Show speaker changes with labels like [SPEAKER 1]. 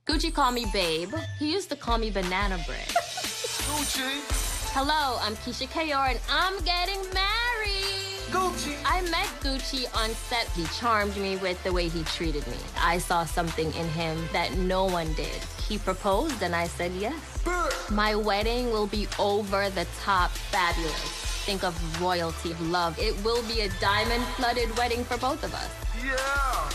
[SPEAKER 1] Gucci call me babe. He used to call me banana bread.
[SPEAKER 2] Gucci.
[SPEAKER 1] Hello, I'm Keisha Kayor, and I'm getting married.
[SPEAKER 2] Gucci.
[SPEAKER 1] I met Gucci on set. He charmed me with the way he treated me. I saw something in him that no one did. He proposed, and I said yes. My wedding will be over the top fabulous. Think of royalty, of love. It will be a diamond-flooded wedding for both of us.
[SPEAKER 2] Yeah.